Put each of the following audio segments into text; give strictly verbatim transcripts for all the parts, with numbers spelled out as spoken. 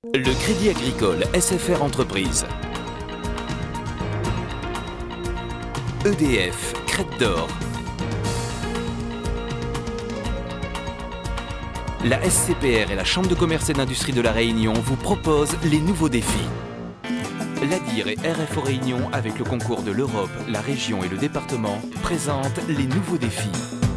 Le Crédit Agricole S F R Entreprise. E D F, Crête d'Or. La S C P R et la Chambre de commerce et d'industrie de la Réunion vous proposent les nouveaux défis. L'A D I R et R F O Réunion, avec le concours de l'Europe, la région et le département, présentent les nouveaux défis.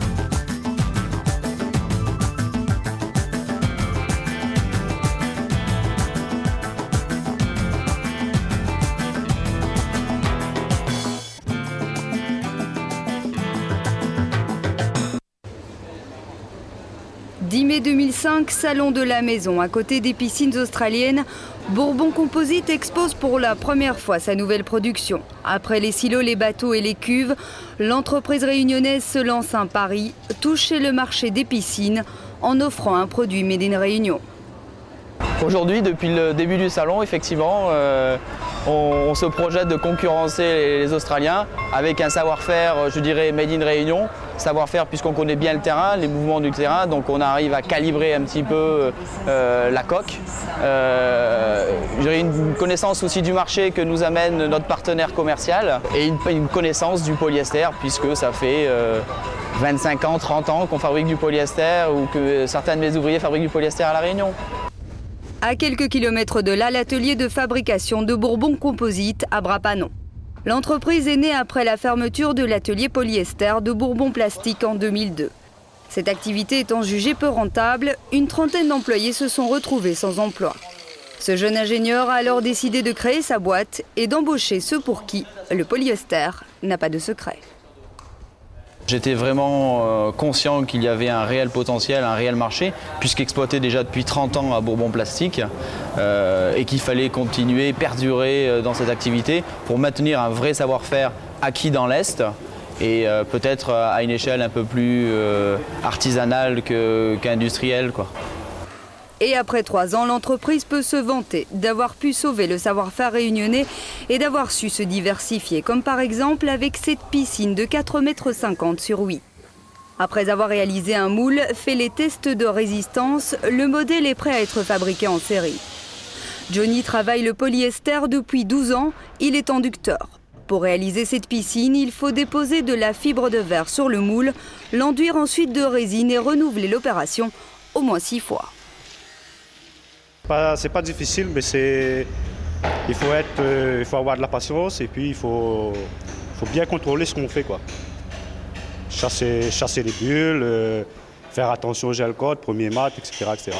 dix mai deux mille cinq, Salon de la Maison, à côté des piscines australiennes, Bourbon Composite expose pour la première fois sa nouvelle production. Après les silos, les bateaux et les cuves, l'entreprise réunionnaise se lance un pari, toucher le marché des piscines en offrant un produit made in Réunion. Aujourd'hui, depuis le début du salon, effectivement, euh, on, on se projette de concurrencer les, les Australiens avec un savoir-faire, je dirais, made in Réunion. Savoir-faire puisqu'on connaît bien le terrain, les mouvements du terrain, donc on arrive à calibrer un petit peu euh, la coque. Euh, J'ai une connaissance aussi du marché que nous amène notre partenaire commercial et une, une connaissance du polyester puisque ça fait euh, vingt-cinq ans, trente ans qu'on fabrique du polyester ou que certains de mes ouvriers fabriquent du polyester à La Réunion. À quelques kilomètres de là, l'atelier de fabrication de Bourbon Composite à Bras-Panon. L'entreprise est née après la fermeture de l'atelier polyester de Bourbon Plastique en deux mille deux. Cette activité étant jugée peu rentable, une trentaine d'employés se sont retrouvés sans emploi. Ce jeune ingénieur a alors décidé de créer sa boîte et d'embaucher ceux pour qui le polyester n'a pas de secret. J'étais vraiment euh, conscient qu'il y avait un réel potentiel, un réel marché, puisqu'exploité déjà depuis trente ans à Bourbon Plastique, euh, et qu'il fallait continuer, perdurer euh, dans cette activité pour maintenir un vrai savoir-faire acquis dans l'Est et euh, peut-être à une échelle un peu plus euh, artisanale que, qu'industrielle, quoi. Et après trois ans, l'entreprise peut se vanter d'avoir pu sauver le savoir-faire réunionnais et d'avoir su se diversifier, comme par exemple avec cette piscine de quatre mètres cinquante sur huit. Après avoir réalisé un moule, fait les tests de résistance, le modèle est prêt à être fabriqué en série. Johnny travaille le polyester depuis douze ans, il est inducteur. Pour réaliser cette piscine, il faut déposer de la fibre de verre sur le moule, l'enduire ensuite de résine et renouveler l'opération au moins six fois. C'est pas difficile, mais c'est il faut être, euh, il faut avoir de la patience et puis il faut, faut bien contrôler ce qu'on fait, quoi. Chasser, chasser les bulles, euh, faire attention au gel code, premier mat, et cetera, et cetera.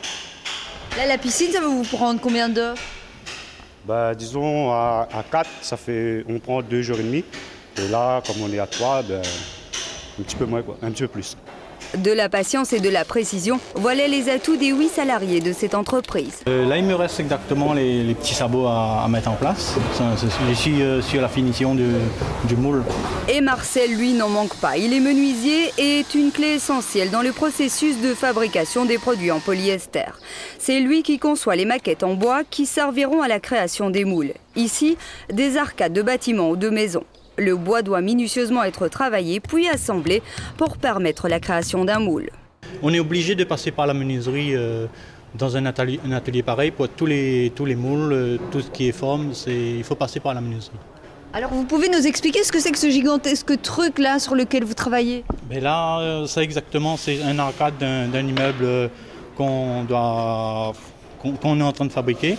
Là, la piscine, ça va vous prendre combien d'heures? Bah, disons à, à quatre, ça fait, on prend deux jours et demi. Et là, comme on est à trois, ben, un petit peu moins, quoi, un petit peu plus. De la patience et de la précision, voilà les atouts des huit salariés de cette entreprise. Euh, là, il me reste exactement les, les petits sabots à, à mettre en place. Je suis euh, sur la finition du, du moule. Et Marcel, lui, n'en manque pas. Il est menuisier et est une clé essentielle dans le processus de fabrication des produits en polyester. C'est lui qui conçoit les maquettes en bois qui serviront à la création des moules. Ici, des arcades de bâtiments ou de maisons. Le bois doit minutieusement être travaillé puis assemblé pour permettre la création d'un moule. On est obligé de passer par la menuiserie euh, dans un atelier, un atelier pareil pour tous les, tous les moules, euh, tout ce qui est forme, il faut passer par la menuiserie. Alors vous pouvez nous expliquer ce que c'est que ce gigantesque truc là sur lequel vous travaillez? Mais là, euh, c'est exactement, c'est un arcade d'un, d'un immeuble qu'on doit, qu'on, qu'on est en train de fabriquer.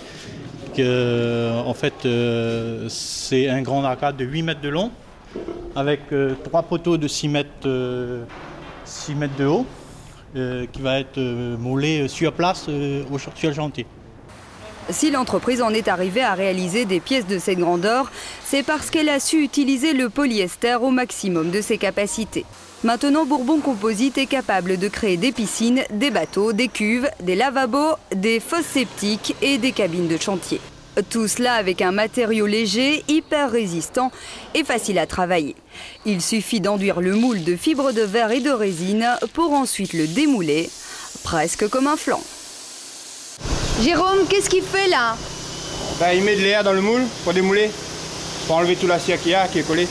Euh, en fait, euh, c'est un grand arcade de huit mètres de long avec euh, trois poteaux de six mètres, euh, six mètres de haut euh, qui va être euh, moulé sur place euh, au, sur le chantier. Si l'entreprise en est arrivée à réaliser des pièces de cette grandeur, c'est parce qu'elle a su utiliser le polyester au maximum de ses capacités. Maintenant, Bourbon Composite est capable de créer des piscines, des bateaux, des cuves, des lavabos, des fosses septiques et des cabines de chantier. Tout cela avec un matériau léger, hyper résistant et facile à travailler. Il suffit d'enduire le moule de fibres de verre et de résine pour ensuite le démouler, presque comme un flanc. Jérôme, qu'est-ce qu'il fait là? Ben, il met de l'air dans le moule pour démouler, pour enlever tout l'acier qu'il y a qui est collé.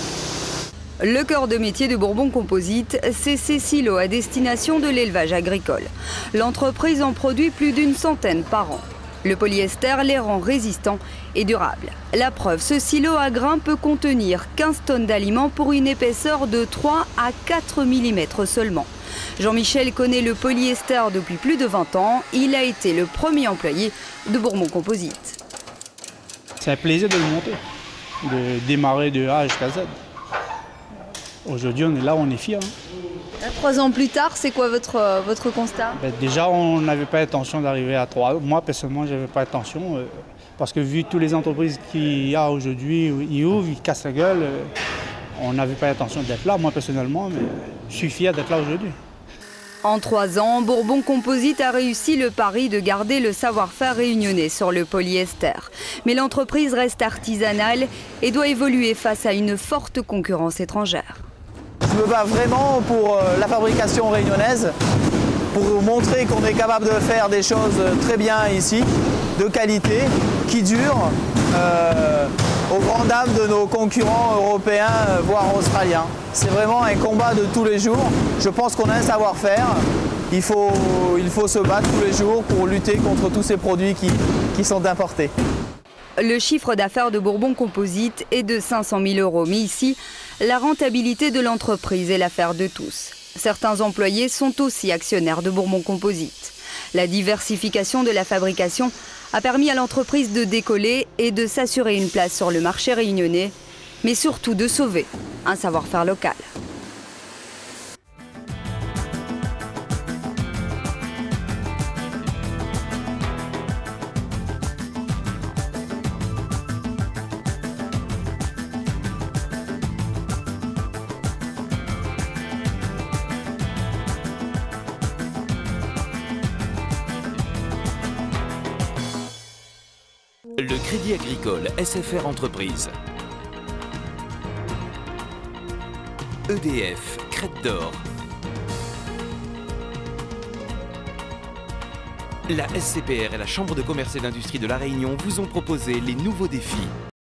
Le cœur de métier de Bourbon Composite, c'est ces silos à destination de l'élevage agricole. L'entreprise en produit plus d'une centaine par an. Le polyester les rend résistants et durables. La preuve, ce silo à grains peut contenir quinze tonnes d'aliments pour une épaisseur de trois à quatre millimètres seulement. Jean-Michel connaît le polyester depuis plus de vingt ans. Il a été le premier employé de Bourbon Composite. C'est un plaisir de le monter, de démarrer de A jusqu'à Z. Aujourd'hui, on est là, on est fiers. Hein. Trois ans plus tard, c'est quoi votre, votre constat? Ben, déjà, on n'avait pas l'intention d'arriver à trois. Moi, personnellement, je n'avais pas l'intention. Euh, parce que vu toutes les entreprises qu'il y a aujourd'hui, ils ouvrent, ils cassent la gueule, euh, on n'avait pas l'intention d'être là, moi personnellement, mais je suis fier d'être là aujourd'hui. En trois ans, Bourbon Composite a réussi le pari de garder le savoir-faire réunionnais sur le polyester. Mais l'entreprise reste artisanale et doit évoluer face à une forte concurrence étrangère. Je me bats vraiment pour la fabrication réunionnaise, pour montrer qu'on est capable de faire des choses très bien ici, de qualité, qui durent, euh, aux grandes dames de nos concurrents européens, voire australiens. C'est vraiment un combat de tous les jours. Je pense qu'on a un savoir-faire. Il faut, il faut se battre tous les jours pour lutter contre tous ces produits qui, qui sont importés. Le chiffre d'affaires de Bourbon Composite est de cinq cent mille euros. Mais ici, la rentabilité de l'entreprise est l'affaire de tous. Certains employés sont aussi actionnaires de Bourbon Composite. La diversification de la fabrication a permis à l'entreprise de décoller et de s'assurer une place sur le marché réunionnais, mais surtout de sauver un savoir-faire local. Le Crédit Agricole S F R Entreprises. E D F, Crête d'Or. La S C P R et la Chambre de commerce et d'industrie de La Réunion vous ont proposé les nouveaux défis.